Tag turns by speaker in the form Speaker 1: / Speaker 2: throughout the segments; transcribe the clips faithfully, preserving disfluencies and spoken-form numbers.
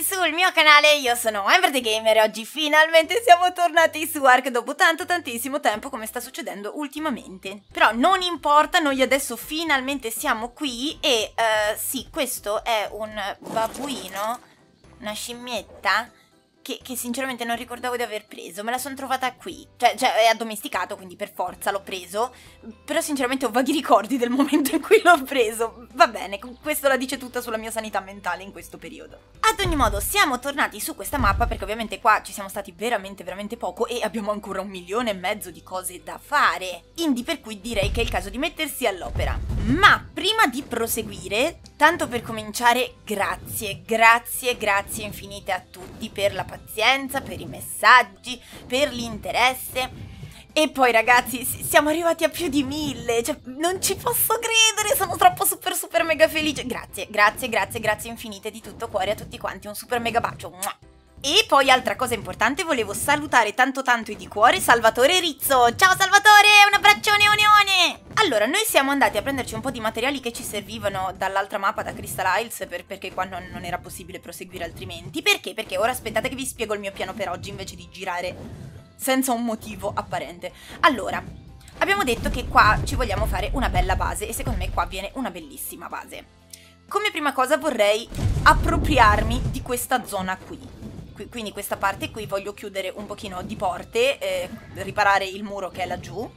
Speaker 1: bentornati sul mio canale, io sono Amber the Gamer e oggi finalmente siamo tornati su Ark dopo tanto tantissimo tempo, come sta succedendo ultimamente. Però non importa, noi adesso finalmente siamo qui e uh, sì, questo è un babbuino, una scimmietta che, che sinceramente non ricordavo di aver preso. Me la sono trovata qui, cioè, cioè è addomesticato, quindi per forza l'ho preso, però sinceramente ho vaghi ricordi del momento in cui l'ho preso. Va bene, questo la dice tutta sulla mia sanità mentale in questo periodo. Ad ogni modo siamo tornati su questa mappa perché ovviamente qua ci siamo stati veramente veramente poco e abbiamo ancora un milione e mezzo di cose da fare, quindi per cui direi che è il caso di mettersi all'opera. Ma prima di proseguire, tanto per cominciare, grazie, grazie, grazie infinite a tutti per la pazienza, per i messaggi, per l'interesse. E poi ragazzi, siamo arrivati a più di mille, cioè non ci posso credere, sono troppo super super mega felice. Grazie, grazie, grazie, grazie infinite di tutto cuore a tutti quanti, un super mega bacio. E poi altra cosa importante, volevo salutare tanto tanto e di cuore Salvatore Rizzo. Ciao Salvatore, un abbraccione oneone! Allora, noi siamo andati a prenderci un po' di materiali che ci servivano dall'altra mappa, da Crystal Isles, per, perché qua non, non era possibile proseguire altrimenti. Perché? Perché ora aspettate che vi spiego il mio piano per oggi invece di girare senza un motivo apparente. Allora, abbiamo detto che qua ci vogliamo fare una bella base e secondo me qua viene una bellissima base. Come prima cosa vorrei appropriarmi di questa zona qui. Quindi questa parte qui voglio chiudere un pochino di porte, eh, riparare il muro che è laggiù.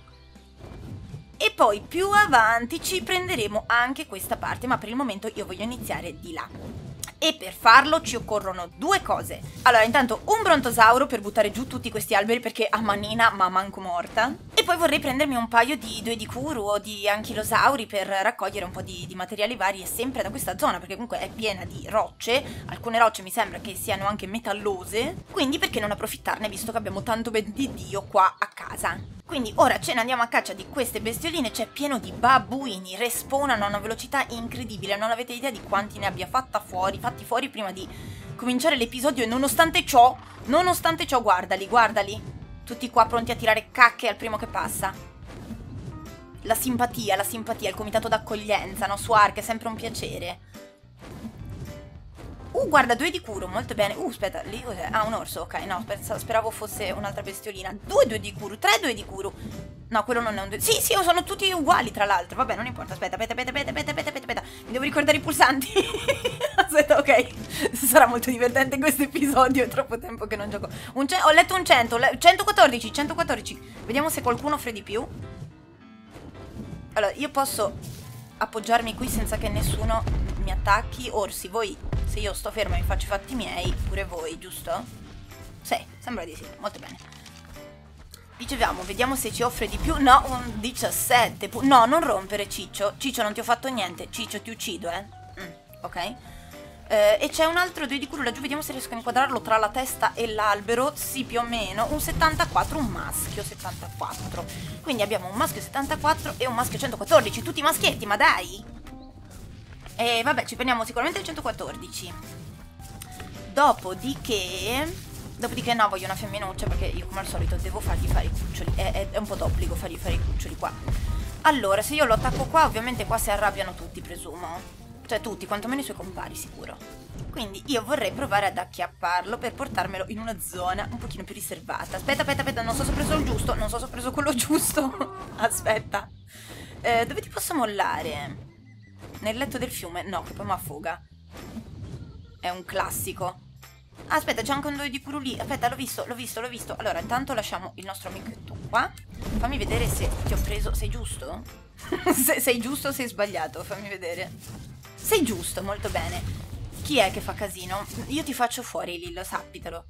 Speaker 1: E poi più avanti ci prenderemo anche questa parte, ma per il momento io voglio iniziare di là. E per farlo ci occorrono due cose. Allora, intanto un brontosauro per buttare giù tutti questi alberi perché a manina ma manco morta. E poi vorrei prendermi un paio di duedicuru o di anchilosauri per raccogliere un po' di, di materiali vari e sempre da questa zona, perché comunque è piena di rocce. Alcune rocce mi sembra che siano anche metallose, quindi perché non approfittarne visto che abbiamo tanto ben di Dio qua a casa. Quindi ora ce ne andiamo a caccia di queste bestioline, c'è pieno di babbuini, respawnano a una velocità incredibile, non avete idea di quanti ne abbia fatta fuori, fatti fuori prima di cominciare l'episodio e nonostante ciò, nonostante ciò, guardali, guardali, tutti qua pronti a tirare cacche al primo che passa. La simpatia, la simpatia, il comitato d'accoglienza, no? Su Ark è sempre un piacere. Uh, guarda, due di curo, molto bene. Uh, aspetta, lì cos'è? Ah, un orso, ok, no, speravo fosse un'altra bestiolina. Due due di curo, tre due di curo. No, quello non è un due. Sì, sì, sono tutti uguali, tra l'altro. Vabbè, non importa, aspetta, aspetta, aspetta, aspetta, aspetta, aspetta, aspetta. Mi devo ricordare i pulsanti. Aspetta, ok. Sarà molto divertente questo episodio, è troppo tempo che non gioco. Un ho letto un cento, centoquattordici, centoquattordici. Vediamo se qualcuno offre di più. Allora, io posso appoggiarmi qui senza che nessuno mi attacchi. Orsi, voi, se io sto ferma e mi faccio i fatti miei, pure voi, giusto? Sì, sembra di sì, molto bene. Dicevamo, vediamo se ci offre di più. No, un diciassette. No, non rompere, Ciccio. Ciccio, non ti ho fatto niente. Ciccio, ti uccido, eh. Mm, ok. Eh, e c'è un altro due di culo laggiù. Vediamo se riesco a inquadrarlo tra la testa e l'albero. Sì, più o meno. Un settantaquattro, un maschio settantaquattro. Quindi abbiamo un maschio settantaquattro e un maschio centoquattordici. Tutti maschietti, ma dai! E vabbè, ci prendiamo sicuramente il centoquattordici. Dopodiché... Dopodiché no, voglio una femminuccia perché io come al solito devo fargli fare i cuccioli. È, è, è un po' d'obbligo fargli fare i cuccioli qua. Allora, se io lo attacco qua, ovviamente qua si arrabbiano tutti, presumo. Cioè tutti, quantomeno i suoi compari, sicuro. Quindi io vorrei provare ad acchiapparlo per portarmelo in una zona un pochino più riservata. Aspetta, aspetta, aspetta, non so se ho preso il giusto. Non so se ho preso quello giusto. Aspetta. Eh, dove ti posso mollare? Nel letto del fiume? No, che poi mi affoga. È un classico. Aspetta, c'è anche un due di curo lì. Aspetta, l'ho visto, l'ho visto, l'ho visto. Allora, intanto lasciamo il nostro amichetto qua. Fammi vedere se ti ho preso. Sei giusto? se, sei giusto o sei sbagliato? Fammi vedere. Sei giusto, molto bene. Chi è che fa casino? Io ti faccio fuori, Lillo, sappitelo.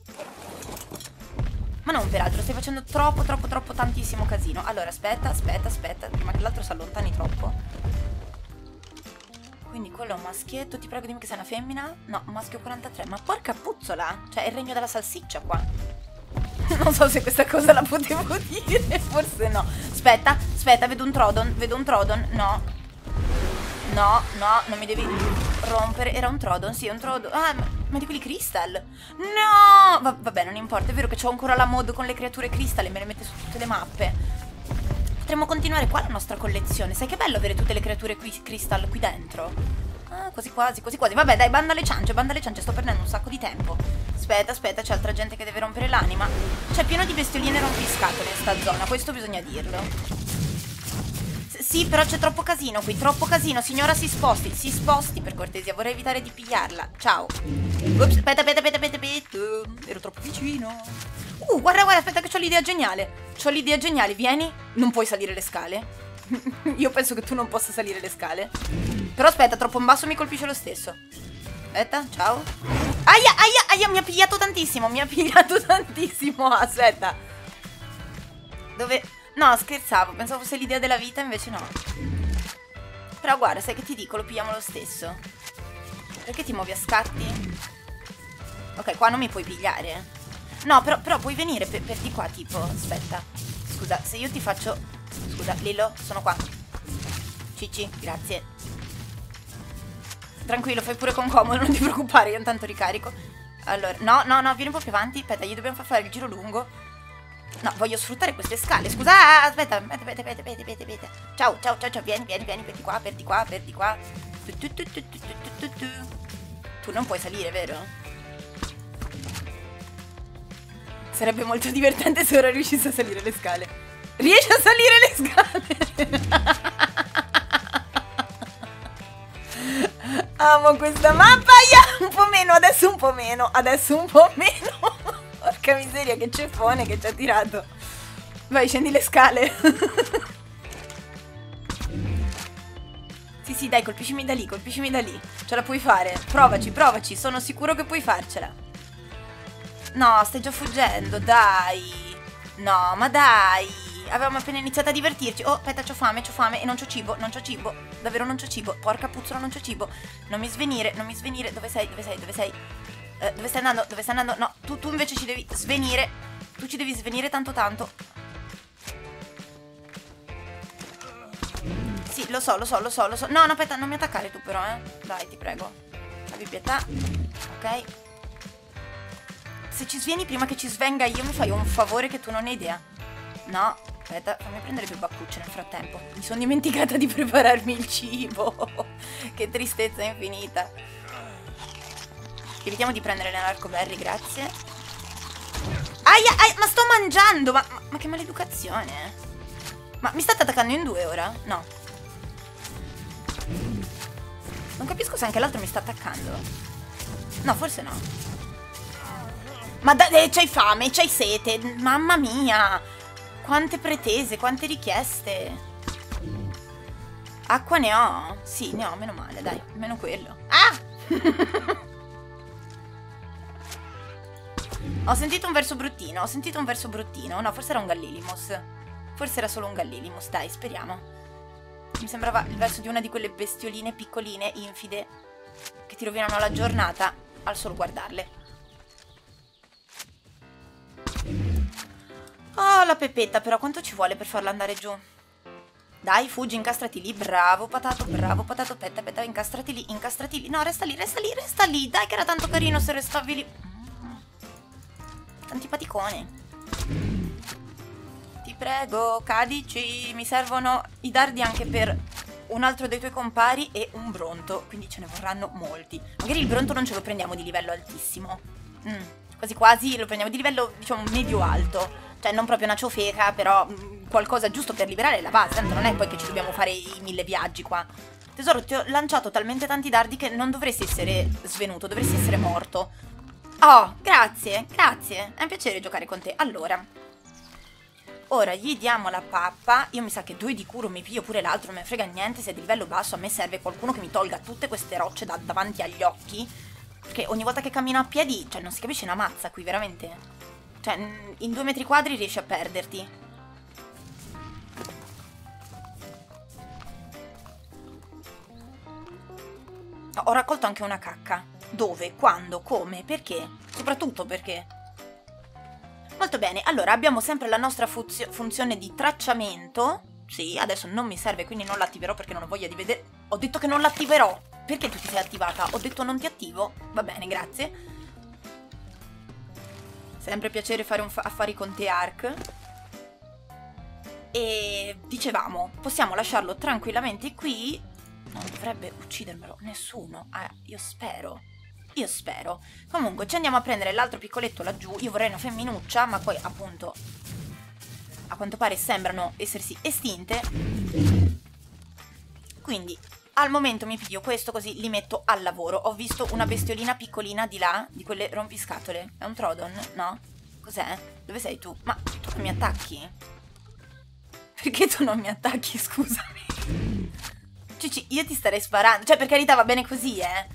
Speaker 1: Ma non peraltro, stai facendo troppo, troppo, troppo tantissimo casino. Allora, aspetta, aspetta, aspetta. Prima che l'altro si allontani troppo. Quindi quello è un maschietto, ti prego dimmi che sei una femmina. No, un maschio quarantatré, ma porca puzzola. Cioè è il regno della salsiccia qua. Non so se questa cosa la potevo dire, forse no. Aspetta, aspetta, vedo un Trodon, vedo un Trodon, no. No, no, non mi devi rompere. Era un Trodon, sì, un Trodon. Ah, ma, ma di quelli Crystal. No, Va, vabbè, non importa, è vero che c'ho ancora la mod con le creature Crystal e me le mette su tutte le mappe. Potremmo continuare qua la nostra collezione. Sai che bello avere tutte le creature qui, Crystal qui dentro? Ah, Ah, quasi quasi, quasi quasi. Vabbè, dai, banda le ciance, banda le ciance, sto perdendo un sacco di tempo. Aspetta, aspetta, c'è altra gente che deve rompere l'anima. C'è pieno di bestioline rompiscatole in sta zona, questo bisogna dirlo. S sì, però c'è troppo casino qui, troppo casino. Signora, si sposti, si sposti per cortesia, vorrei evitare di pigliarla. Ciao. Ups, aspetta, aspetta, aspetta, aspetta, aspetta. Ero troppo vicino. Uh, guarda, guarda, aspetta che c'ho l'idea geniale. C'ho l'idea geniale, vieni. Non puoi salire le scale. Io penso che tu non possa salire le scale. Però aspetta, troppo in basso mi colpisce lo stesso. Aspetta, ciao. Aia, aia, aia, mi ha pigliato tantissimo, mi ha pigliato tantissimo. Aspetta. Dove... No, scherzavo, pensavo fosse l'idea della vita, invece no. Però guarda, sai che ti dico, lo pigliamo lo stesso. Perché ti muovi a scatti? Ok, qua non mi puoi pigliare. No, però, però puoi venire per, per di qua, tipo, aspetta. Scusa, se io ti faccio... Scusa, Lillo, sono qua. Cicci, grazie. Tranquillo, fai pure con comodo, non ti preoccupare, io intanto ricarico. Allora, no, no, no, vieni un po' più avanti. Aspetta, gli dobbiamo far fare il giro lungo. No, voglio sfruttare queste scale, scusa. Ah, aspetta, aspetta, aspetta, aspetta, aspetta, aspetta. Ciao, ciao, ciao, ciao, vieni, vieni, vieni, per di qua, per di qua, per di qua. Tu, tu, tu, tu, tu, tu, tu, tu. Tu non puoi salire, vero? Sarebbe molto divertente se ora riuscissi a salire le scale. Riesci a salire le scale? Amo questa mappa. Yeah! Un po' meno, adesso un po' meno. Adesso un po' meno. Porca miseria, che ceffone che ci ha tirato. Vai, scendi le scale. Sì, sì, dai, colpiscimi da lì, colpiscimi da lì. Ce la puoi fare. Provaci, provaci. Sono sicuro che puoi farcela. No, stai già fuggendo, dai. No, ma dai. Avevamo appena iniziato a divertirci. Oh, aspetta, c'ho fame, c'ho fame e non c'ho cibo, non c'ho cibo. Davvero non c'ho cibo. Porca puzzola, non c'ho cibo. Non mi svenire, non mi svenire. Dove sei? Dove sei? Dove sei? Uh, dove stai andando? Dove stai andando? No, tu, tu invece ci devi svenire. Tu ci devi svenire tanto tanto. Sì, lo so, lo so, lo so, lo so. No, no, aspetta, non mi attaccare tu però, eh. Dai, ti prego. Abbi pietà. Ok. Se ci svieni prima che ci svenga io mi fai un favore che tu non hai idea. No, aspetta, fammi prendere più baccucce nel frattempo. Mi sono dimenticata di prepararmi il cibo. Che tristezza infinita. Evitiamo di prendere le narcoberry, grazie. Aia, aia, ma sto mangiando. Ma, ma, ma che maleducazione. Ma mi state attaccando in due ora? No. Non capisco se anche l'altro mi sta attaccando. No, forse no. Ma eh, c'hai fame, c'hai sete. Mamma mia. Quante pretese, quante richieste. Acqua ne ho? Sì, ne ho, meno male, dai, almeno quello. Ah! Ho sentito un verso bruttino, ho sentito un verso bruttino. No, forse era un Gallilimos. Forse era solo un Gallilimos, dai, speriamo. Mi sembrava il verso di una di quelle bestioline piccoline, infide, che ti rovinano la giornata al solo guardarle. Oh, la pepetta, però quanto ci vuole per farla andare giù? Dai, fuggi, incastrati lì. Bravo, patato, bravo, patato. Aspetta, aspetta, incastrati lì, incastrati lì. No, resta lì, resta lì, resta lì. Dai, che era tanto carino se restavi lì. Antipaticone. Ti prego, cadici. Mi servono i dardi anche per un altro dei tuoi compari e un bronto. Quindi ce ne vorranno molti. Magari il bronto non ce lo prendiamo di livello altissimo. Mm, quasi quasi lo prendiamo di livello, diciamo, medio-alto. Cioè non proprio una ciofeca, però mh, qualcosa giusto per liberare la base. Tanto non è poi che ci dobbiamo fare i mille viaggi qua. Tesoro, ti ho lanciato talmente tanti dardi che non dovresti essere svenuto, dovresti essere morto. Oh, grazie, grazie. È un piacere giocare con te. Allora, ora gli diamo la pappa. Io mi sa che due di curo mi piglio pure l'altro, non me ne frega niente se è di livello basso. A me serve qualcuno che mi tolga tutte queste rocce da davanti agli occhi, perché ogni volta che cammino a piedi, cioè non si capisce una mazza qui, veramente. Cioè, in due metri quadri riesci a perderti. Ho raccolto anche una cacca. Dove? Quando? Come? Perché? Soprattutto perché? Molto bene, allora abbiamo sempre la nostra funzione di tracciamento. Sì, adesso non mi serve, quindi non l'attiverò perché non ho voglia di vedere. Ho detto che non l'attiverò. Perché tu ti sei attivata? Ho detto non ti attivo. Va bene, grazie. Sempre piacere fare un affari con te, Ark. E dicevamo, possiamo lasciarlo tranquillamente qui non dovrebbe uccidermelo nessuno. Ah, io spero. Io spero. Comunque, ci andiamo a prendere l'altro piccoletto laggiù. Io vorrei una femminuccia, ma poi, appunto, a quanto pare sembrano essersi estinte. Quindi, al momento mi piglio questo, così li metto al lavoro. Ho visto una bestiolina piccolina di là, di quelle rompiscatole. È un Troodon? No? Cos'è? Dove sei tu? Ma tu non mi attacchi? Perché tu non mi attacchi, scusami? Cici, io ti starei sparando. Cioè, per carità, va bene così, eh?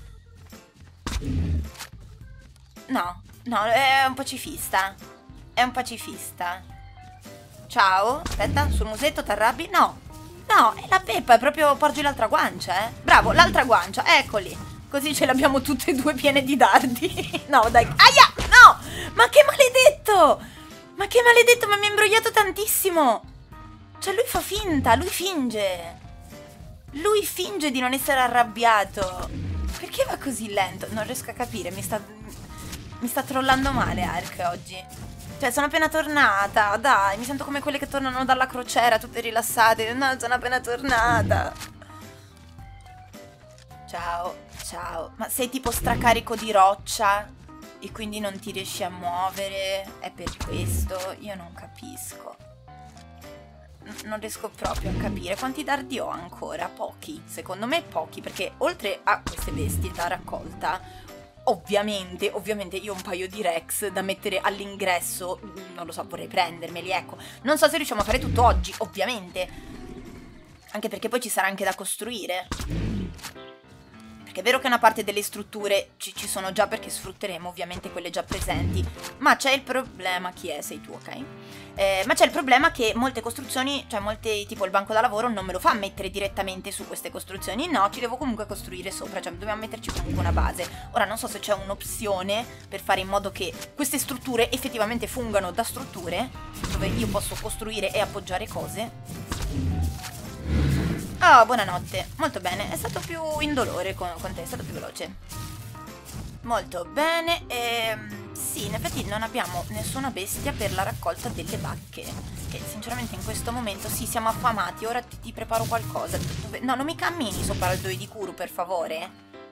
Speaker 1: No, no, è un pacifista. È un pacifista. Ciao. Aspetta, sul musetto t'arrabbi? No. No, è la Peppa, è proprio porgi l'altra guancia, eh. Bravo, l'altra guancia, eccoli. Così ce l'abbiamo tutte e due piene di dardi. No, dai. Aia, no. Ma che maledetto. Ma che maledetto, ma mi ha imbrogliato tantissimo. Cioè, lui fa finta, lui finge. Lui finge di non essere arrabbiato. Perché va così lento? Non riesco a capire, mi sta... Mi sta trollando male Ark oggi. Cioè, sono appena tornata, dai, mi sento come quelle che tornano dalla crociera, tutte rilassate. No, sono appena tornata. Ciao, ciao. Ma sei tipo stracarico di roccia e quindi non ti riesci a muovere? È per questo? Io non capisco. Non riesco proprio a capire. Quanti dardi ho ancora? Pochi. Secondo me pochi, perché oltre a queste bestie da raccolta, ovviamente, ovviamente io ho un paio di Rex da mettere all'ingresso. Non lo so, vorrei prendermeli, ecco. Non so se riusciamo a fare tutto oggi, ovviamente. Anche perché poi ci sarà anche da costruire. Perché è vero che una parte delle strutture ci, ci sono già, perché sfrutteremo ovviamente quelle già presenti. Ma c'è il problema... Chi è? Sei tu, ok? Eh, ma c'è il problema che molte costruzioni, cioè molte, tipo il banco da lavoro, non me lo fa mettere direttamente su queste costruzioni. No, ci devo comunque costruire sopra, cioè dobbiamo metterci comunque una base. Ora non so se c'è un'opzione per fare in modo che queste strutture effettivamente fungano da strutture, dove io posso costruire e appoggiare cose. Oh, buonanotte. Molto bene, è stato più indolore con, con te, è stato più veloce. Molto bene. Ehm, sì, in effetti non abbiamo nessuna bestia per la raccolta delle bacche. Che sinceramente in questo momento sì, siamo affamati. Ora ti, ti preparo qualcosa. Dove... No, non mi cammini sopra il doi di Kuru, per favore.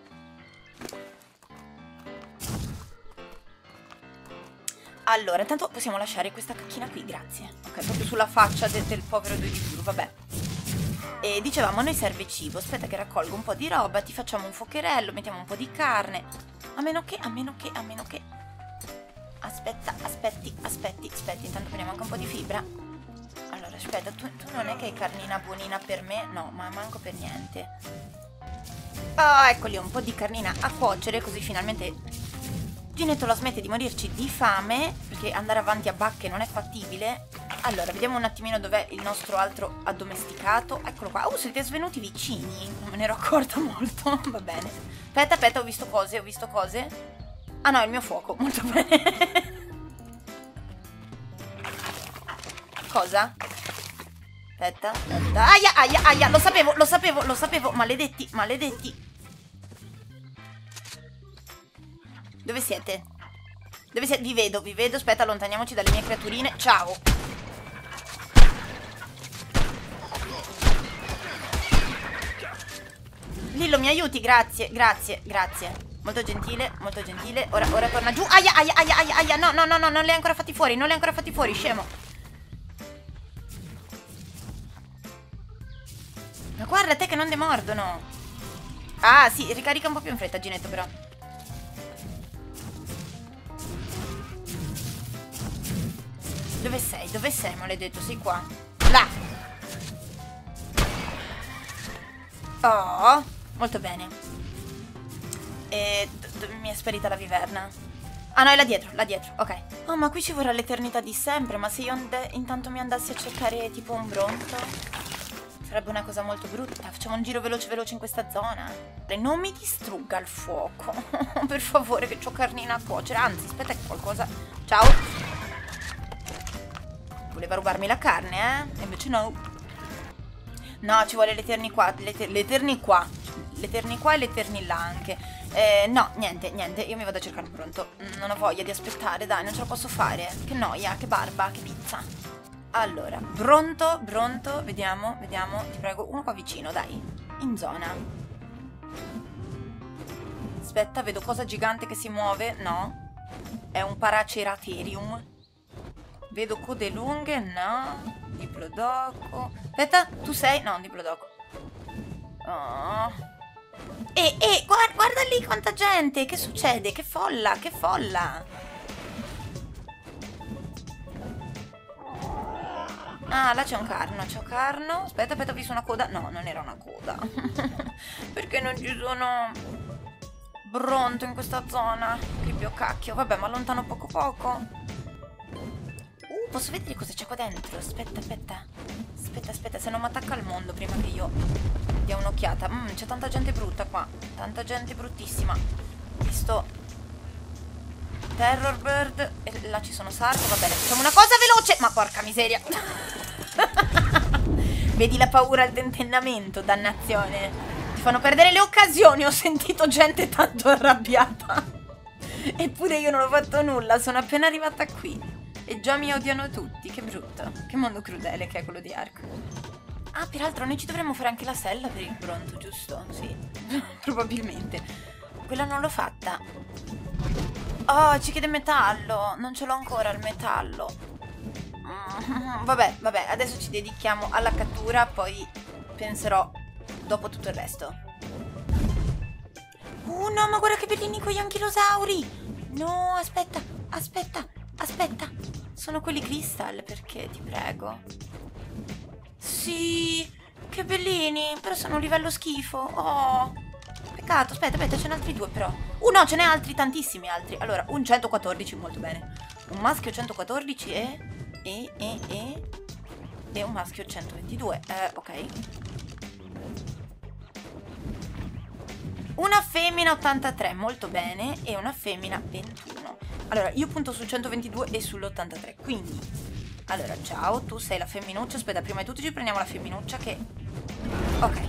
Speaker 1: Allora, intanto possiamo lasciare questa cacchina qui, grazie. Ok, proprio sulla faccia de del povero doi di Kuru, vabbè. E dicevamo, a noi serve cibo. Aspetta che raccolgo un po' di roba. Ti facciamo un fuocherello, mettiamo un po' di carne. A meno che, a meno che, a meno che... Aspetta, aspetti, aspetti, aspetti. Intanto prendiamo anche un po' di fibra. Allora, aspetta, tu, tu non è che hai carnina buonina per me? No, ma manco per niente. Oh, eccoli, un po' di carnina a cuocere, così finalmente Ginetto smette di morirci di fame, perché andare avanti a bacche non è fattibile. Allora, vediamo un attimino dov'è il nostro altro addomesticato. Eccolo qua. Oh, siete svenuti vicini. Non me ne ero accorta molto. Va bene. Aspetta, aspetta, ho visto cose, ho visto cose. Ah no, è il mio fuoco. Molto bene. Cosa? Aspetta, aspetta. Aia, aia, aia. Lo sapevo, lo sapevo, lo sapevo. Maledetti, maledetti. Dove siete? Dove siete? Vi vedo, vi vedo. Aspetta, allontaniamoci dalle mie creaturine. Ciao. Lillo, mi aiuti? Grazie, grazie, grazie. Molto gentile, molto gentile. Ora, ora torna giù. Aia, aia, aia, aia, aia. No, no, no, no, non li hai ancora fatti fuori. Non li hai ancora fatti fuori, scemo. Ma guarda te che non demordono. Ah, sì, ricarica un po' più in fretta, Ginetto, però. Dove sei? Dove sei, maledetto? Sei qua. Là. Oh, molto bene. E mi è sparita la viverna. Ah no, è là dietro, là dietro, ok. Oh, ma qui ci vorrà l'eternità di sempre. Ma se io intanto mi andassi a cercare tipo un bronto, sarebbe una cosa molto brutta. Facciamo un giro veloce veloce in questa zona. Non mi distrugga il fuoco. Per favore, che c'ho carnina a cuocere. Anzi, aspetta che qualcosa... Ciao. Voleva rubarmi la carne, eh? E invece no. No, ci vuole l'eterni qua. L'eterni qua. L'eterni qua e l'eterni là anche. Eh, no, niente, niente. Io mi vado a cercare un pronto. Non ho voglia di aspettare, dai, non ce la posso fare. Che noia, che barba, che pizza. Allora, pronto, pronto. Vediamo, vediamo. Ti prego, uno qua vicino, dai. in zona. Aspetta, vedo cosa gigante che si muove. No. È un Paraceratherium. Vedo code lunghe. No. Diplodocco. Aspetta, tu sei? No, Diplodocco. Oh. E, e, guarda, guarda lì quanta gente. Che succede? Che folla, che folla. Ah, là c'è un carno, c'è un carno. Aspetta, aspetta, ho visto una coda. No, non era una coda. Perché non ci sono bronto in questa zona. Che pio cacchio. Vabbè, ma allontano poco poco. Uh, posso vedere cosa c'è qua dentro? Aspetta, aspetta. Aspetta, aspetta, se non mi attacca al mondo prima che io dia un'occhiata. Mm, c'è tanta gente brutta qua. Tanta gente bruttissima. Ho visto Terror Bird. E là ci sono sarto. Va bene, facciamo una cosa veloce. Ma porca miseria. Vedi la paura al tentennamento, dannazione. Ti fanno perdere le occasioni. Ho sentito gente tanto arrabbiata. Eppure io non ho fatto nulla. Sono appena arrivata qui e già mi odiano tutti. Che brutto. Che mondo crudele che è quello di Ark. Ah, peraltro noi ci dovremmo fare anche la sella per il bronto, giusto? Sì. Probabilmente. Quella non l'ho fatta. Oh, ci chiede metallo. Non ce l'ho ancora il metallo. Mm, vabbè, vabbè, adesso ci dedichiamo alla cattura, poi penserò dopo tutto il resto. Uh, no, ma guarda che bellini quegli anchilosauri. No, aspetta, aspetta, aspetta. Sono quelli crystal, perché ti prego. Sì, che bellini, però sono un livello schifo. Oh, peccato, aspetta, aspetta, ce ne altri due però. Uh, no, ce n'è altri, tantissimi altri. Allora, un centoquattordici, molto bene. Un maschio centoquattordici e... E, e, e... E un maschio centoventidue. Eh, ok. Una femmina ottantatré, molto bene. E una femmina ventuno. Allora, io punto sul centoventidue e sull'ottantatré. Quindi, allora, ciao, tu sei la femminuccia. Aspetta, prima di tutto ci prendiamo la femminuccia che... Ok.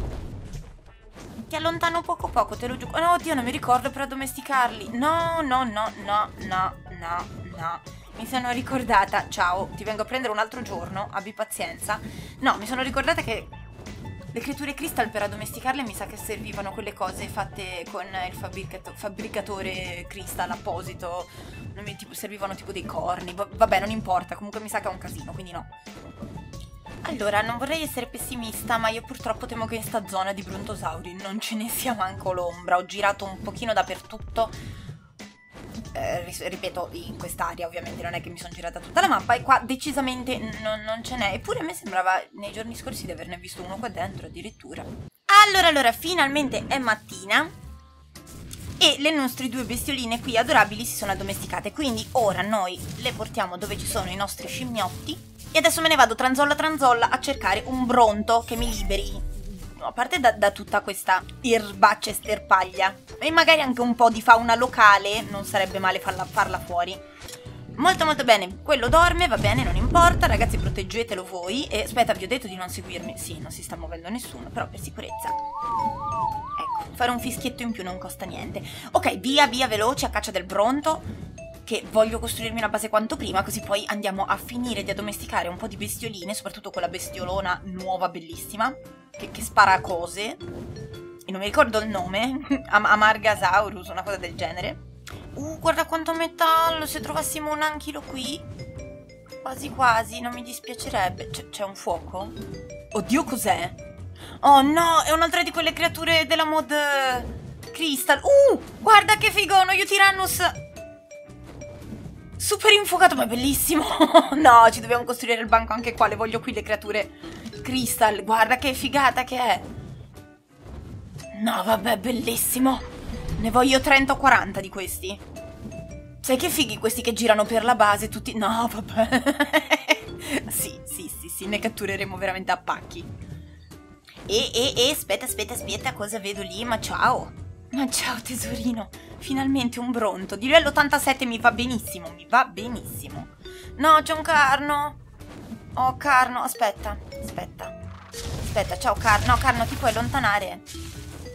Speaker 1: Ti allontano poco poco, te lo giuro. Oh, no, oddio, non mi ricordo per addomesticarli. No, no, no, no, no, no, no. Mi sono ricordata, ciao, ti vengo a prendere un altro giorno, abbi pazienza. No, mi sono ricordata che le creature crystal per addomesticarle mi sa che servivano quelle cose fatte con il fabbricato fabbricatore crystal apposito. Non mi, tipo, servivano tipo dei corni, va vabbè, non importa, comunque mi sa che è un casino, quindi no. Allora, non vorrei essere pessimista, ma io purtroppo temo che in sta zona di brontosauri non ce ne sia manco l'ombra. Ho girato un pochino dappertutto. Eh, ripeto, in quest'area ovviamente non è che mi sono girata tutta la mappa e qua decisamente non ce n'è. Eppure a me sembrava nei giorni scorsi di averne visto uno qua dentro addirittura. Allora, allora, finalmente è mattina e le nostre due bestioline qui adorabili si sono addomesticate. Quindi ora noi le portiamo dove ci sono i nostri scimmiotti e adesso me ne vado tranzolla tranzolla a cercare un bronto che mi liberi, a parte da, da tutta questa erbaccia e sterpaglia, e magari anche un po' di fauna locale, non sarebbe male farla, farla fuori. Molto molto bene, quello dorme, va bene, non importa, ragazzi, proteggetelo voi. E aspetta, vi ho detto di non seguirmi. Sì, non si sta muovendo nessuno, però per sicurezza. Ecco, fare un fischietto in più non costa niente. Ok, via, via, veloce, a caccia del bronto, che voglio costruirmi una base quanto prima, così poi andiamo a finire di addomesticare un po' di bestioline, soprattutto quella bestiolona nuova, bellissima, che, che spara cose, e non mi ricordo il nome, Am Amargasaurus, una cosa del genere. Uh, guarda quanto metallo, se trovassimo un anchilo qui, quasi quasi, non mi dispiacerebbe. C'è un fuoco? Oddio, cos'è? Oh no, è un'altra di quelle creature della mod Crystal. Uh, guarda che figo, uno Yutyrannus super infuocato, ma è bellissimo. No, ci dobbiamo costruire il banco anche qua, le voglio qui le creature Crystal. Guarda che figata che è. No, vabbè, bellissimo. Ne voglio trenta o quaranta di questi. Sai che fighi questi che girano per la base tutti... No, vabbè. Sì, sì, sì, sì, ne cattureremo veramente a pacchi. E, e, e, aspetta, aspetta, aspetta, cosa vedo lì? Ma ciao. Ma ciao tesorino, finalmente un bronto. Di livello ottantasette mi va benissimo, mi va benissimo. No, c'è un carno. Oh, carno, aspetta, aspetta. Aspetta, ciao carno. No, carno, ti puoi allontanare?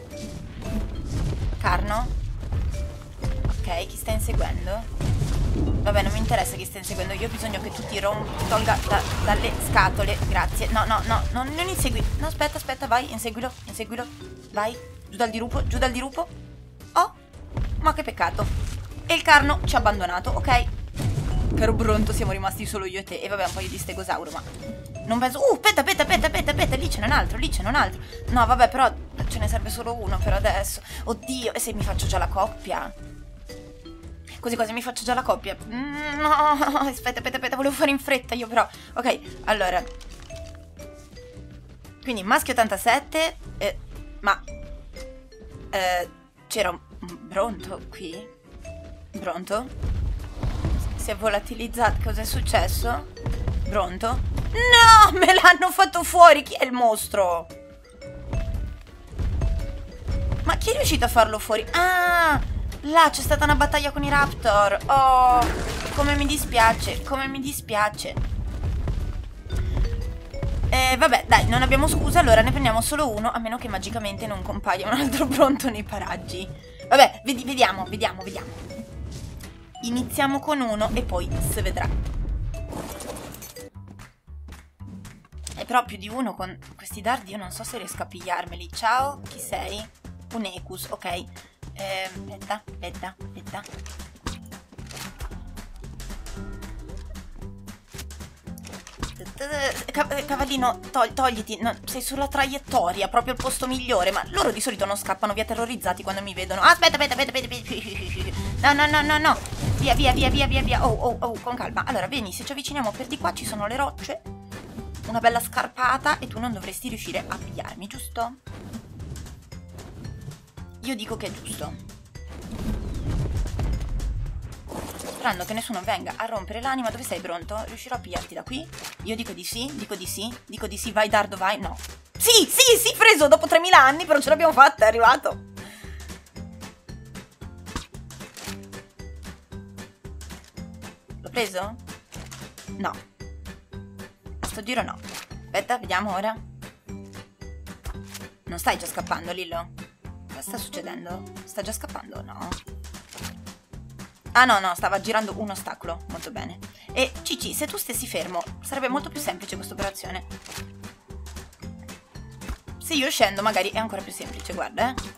Speaker 1: Carno? Ok, chi sta inseguendo? Vabbè, non mi interessa chi sta inseguendo. Io ho bisogno che tu ti rompi, tolga da, dalle scatole. Grazie. No, no, no, no, non insegui. No, aspetta, aspetta, vai, inseguilo, inseguilo. Vai, giù dal dirupo, giù dal dirupo. Oh, ma che peccato. E il carno ci ha abbandonato, ok? Caro Bronto, siamo rimasti solo io e te. E vabbè, un paio di stegosauro, ma non penso... Uh, aspetta, aspetta, aspetta, aspetta, aspetta. Lì ce n'è un altro, lì ce n'è un altro. No, vabbè, però ce ne serve solo uno per adesso. Oddio, e se mi faccio già la coppia? Così quasi mi faccio già la coppia. Mm, no, aspetta, aspetta, aspetta, volevo fare in fretta io però. Ok, allora. Quindi maschio ottantasette. Eh, ma... Eh, c'era un Bronto qui? Bronto? Si è volatilizzato. Cos'è successo? Bronto? No, me l'hanno fatto fuori. Chi è il mostro? Ma chi è riuscito a farlo fuori? Ah, là c'è stata una battaglia con i Raptor. Oh, come mi dispiace, come mi dispiace. Eh, vabbè, dai, non abbiamo scusa, allora ne prendiamo solo uno, a meno che magicamente non compaia un altro Bronto nei paraggi. Vabbè, vedi, vediamo, vediamo, vediamo. Iniziamo con uno e poi si vedrà. E però più di uno con questi dardi io non so se riesco a pigliarmeli. Ciao, chi sei? Un Ecus, ok. Eh, aspetta, aspetta, aspetta. Cavallino, tog togliti, no, sei sulla traiettoria, proprio il posto migliore. Ma loro di solito non scappano via terrorizzati quando mi vedono. Ah, aspetta, aspetta, aspetta, aspetta. No, no, no, no, no. Via, via, via, via, via, via. Oh, oh, oh, con calma. Allora, vieni, se ci avviciniamo per di qua ci sono le rocce. Una bella scarpata e tu non dovresti riuscire a pigliarmi, giusto? Io dico che è giusto. Sperando che nessuno venga a rompere l'anima. Dove sei, Bronto? Riuscirò a pigliarti da qui? Io dico di sì, dico di sì, dico di sì. Vai, dardo, vai. No. Sì, sì, sì, preso dopo tremila anni, però ce l'abbiamo fatta, è arrivato. L'ho preso? No. A sto giro no. Aspetta, vediamo ora. Non stai già scappando, Lillo? Cosa sta succedendo? Sta già scappando? No. Ah no, no, stava girando un ostacolo. Molto bene. E Cici, se tu stessi fermo, sarebbe molto più semplice questa operazione. Se io scendo magari è ancora più semplice, guarda, eh.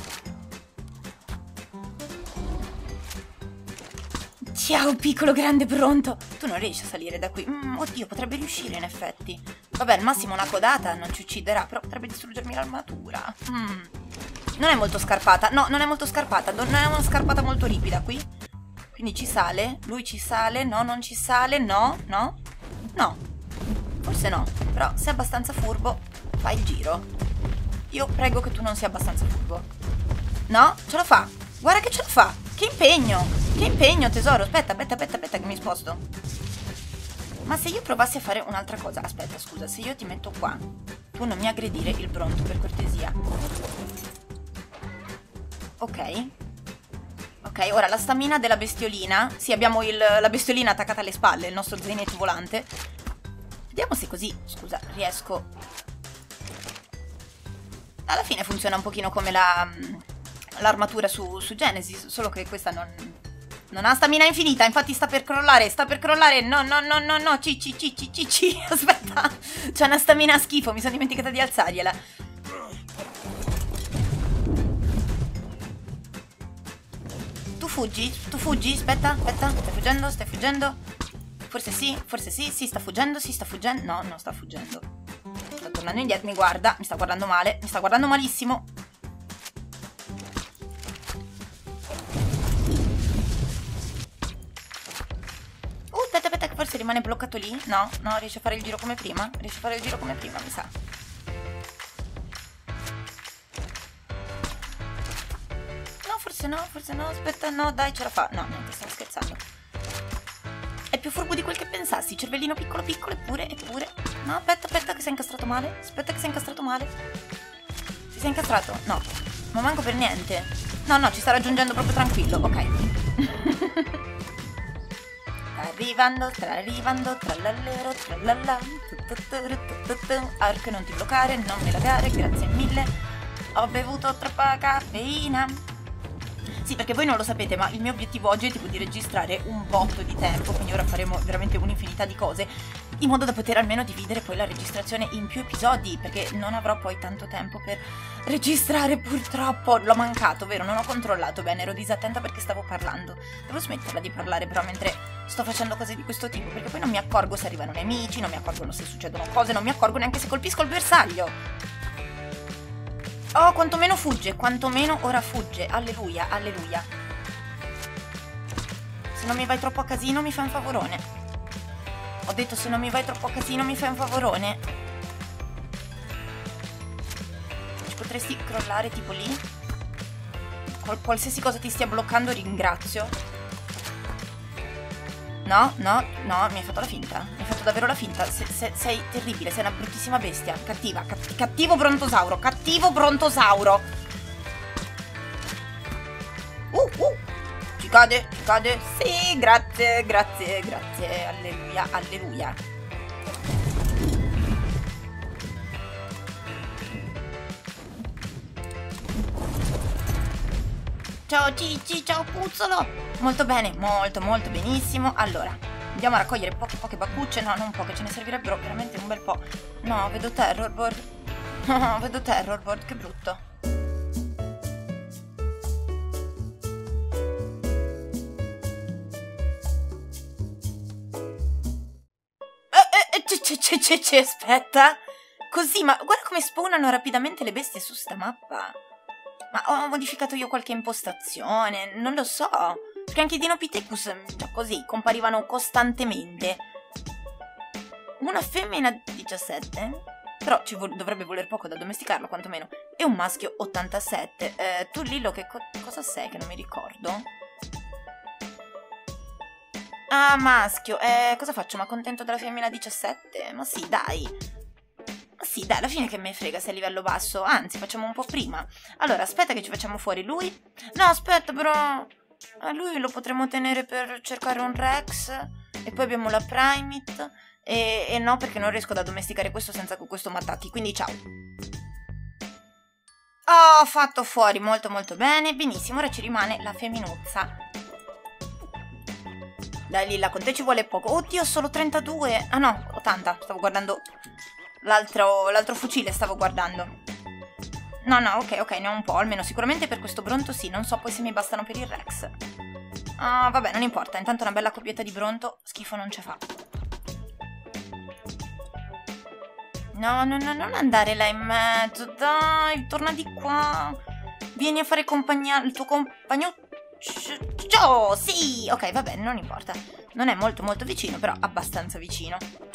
Speaker 1: Ciao, piccolo grande Bronto. Tu non riesci a salire da qui. Mm, oddio, potrebbe riuscire in effetti. Vabbè, al massimo una codata non ci ucciderà, però potrebbe distruggermi l'armatura. Mm. Non è molto scarpata. No, non è molto scarpata. Non è una scarpata molto ripida qui. Quindi ci sale, lui ci sale, no, non ci sale, no, no, no, forse no, però sei abbastanza furbo, fai il giro. Io prego che tu non sia abbastanza furbo. No, ce la fa, guarda che ce la fa, che impegno, che impegno tesoro, aspetta, aspetta, aspetta, aspetta che mi sposto. Ma se io provassi a fare un'altra cosa, aspetta, scusa, se io ti metto qua, tu non mi aggredire il Bronto per cortesia. Ok. Ok, ora la stamina della bestiolina. Sì, abbiamo il, la bestiolina attaccata alle spalle, il nostro zainetto volante. Vediamo se così, scusa, riesco. Alla fine funziona un pochino come la l'armatura su, su Genesis, solo che questa non, non ha stamina infinita, infatti sta per crollare, sta per crollare. No, no, no, no, no, cici, cici, cici, aspetta. C'è una stamina a schifo, mi sono dimenticata di alzargliela. Fuggi? Tu fuggi? Aspetta, aspetta, stai fuggendo, stai fuggendo. Forse sì, forse sì, sì, sta fuggendo, sì, sta fuggendo. No, non sta fuggendo. Sta tornando indietro, mi guarda, mi sta guardando male, mi sta guardando malissimo. Uh, aspetta, aspetta, che forse rimane bloccato lì. No, no, riesce a fare il giro come prima. Riesce a fare il giro come prima, mi sa. Forse no, forse no, aspetta, no, dai, ce la fa. No, niente, stavo scherzando. È più furbo di quel che pensassi, cervellino piccolo piccolo, eppure, eppure. No, aspetta, aspetta che sei incastrato male. Aspetta che sei incastrato male. Ti sei incastrato? No, ma manco per niente. No, no, ci sta raggiungendo proprio tranquillo, ok. Arrivando, sta arrivando, trallallero, trallalla. Ark, non ti bloccare, non me lagare, grazie mille. Ho bevuto troppa caffeina. Sì, perché voi non lo sapete, ma il mio obiettivo oggi è tipo di registrare un botto di tempo, quindi ora faremo veramente un'infinità di cose, in modo da poter almeno dividere poi la registrazione in più episodi, perché non avrò poi tanto tempo per registrare, purtroppo. L'ho mancato, vero? Non ho controllato bene, ero disattenta perché stavo parlando. Devo smetterla di parlare però mentre sto facendo cose di questo tipo, perché poi non mi accorgo se arrivano nemici, non mi accorgo se succedono cose, non mi accorgo neanche se colpisco il bersaglio. Oh, quantomeno fugge, quantomeno ora fugge. Alleluia, alleluia. Se non mi vai troppo a casino mi fai un favorone. Ho detto se non mi vai troppo a casino mi fai un favorone. Ci potresti crollare tipo lì? Qual qualsiasi cosa ti stia bloccando ringrazio. No, no, no, mi hai fatto la finta. Mi hai fatto davvero la finta. Se, se, sei terribile, sei una bruttissima bestia. Cattiva, cat cattivo brontosauro. Cattivo brontosauro. Uh, uh. Ci cade, ci cade. Sì, grazie, grazie, grazie. Alleluia, alleluia. Ciao Cicci, ciao Puzzolo. Molto bene, molto molto benissimo. Allora, andiamo a raccogliere poche poche baccucce. No, non poche, ce ne servirebbero veramente un bel po'. No, vedo Terrorboard. No, vedo Terrorboard, che brutto. Eh, eh, aspetta. Così, ma guarda come spawnano rapidamente le bestie su sta mappa. Ma ho modificato io qualche impostazione? Non lo so. Perché anche i Dinopithecus, cioè così, comparivano costantemente. Una femmina diciassette? Però ci vo dovrebbe voler poco da domesticarlo, quantomeno. E un maschio ottantasette. Eh, tu Lillo che co cosa sei che non mi ricordo? Ah, maschio. Eh, cosa faccio? Ma contento della femmina diciassette? Ma sì, dai. Ma sì, dai, alla fine che me frega se è a livello basso. Anzi, facciamo un po' prima. Allora, aspetta che ci facciamo fuori lui. No, aspetta, però... A lui lo potremmo tenere per cercare un Rex. E poi abbiamo la Primate. E, e no, perché non riesco ad addomesticare questo senza che questo mi attacchi. Quindi ciao. Oh, fatto fuori, molto molto bene. Benissimo, ora ci rimane la femminuzza. Dai Lilla, con te ci vuole poco. Oddio, solo trentadue. Ah no, ottanta. Stavo guardando l'altro l'altro fucile, stavo guardando. No, no, ok, ok, ne ho un po'. Almeno sicuramente per questo bronto sì. Non so poi se mi bastano per il Rex. Ah, vabbè, non importa. Intanto una bella coppietta di bronto schifo non ce fa. No, no, no, non andare là in mezzo. Dai, torna di qua. Vieni a fare compagnia al tuo compagno. Ciao, sì, ok, va bene, non importa. Non è molto molto vicino, però abbastanza vicino.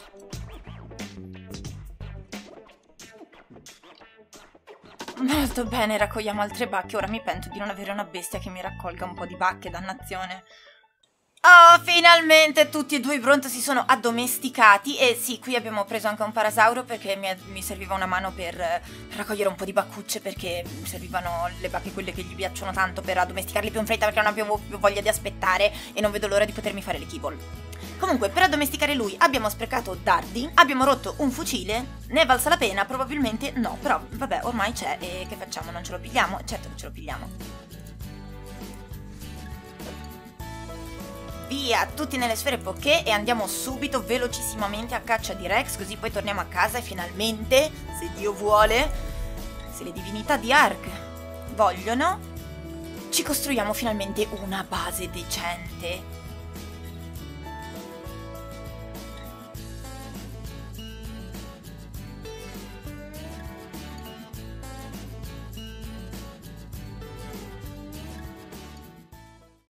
Speaker 1: Molto bene, raccogliamo altre bacche. Ora mi pento di non avere una bestia che mi raccolga un po' di bacche, dannazione. Oh, finalmente tutti e due i bronto si sono addomesticati. E sì, qui abbiamo preso anche un parasauro perché mi, mi serviva una mano per, per raccogliere un po' di baccucce, perché mi servivano le bacche quelle che gli piacciono tanto per addomesticarli più in fretta, perché non avevo più voglia di aspettare e non vedo l'ora di potermi fare le kibble. Comunque, per addomesticare lui abbiamo sprecato dardi, abbiamo rotto un fucile. Ne è valsa la pena? Probabilmente no, però vabbè, ormai c'è e che facciamo? Non ce lo pigliamo? Certo che ce lo pigliamo. Via, tutti nelle sfere poké e andiamo subito velocissimamente a caccia di Rex, così poi torniamo a casa e finalmente, se Dio vuole, se le divinità di Ark vogliono, ci costruiamo finalmente una base decente.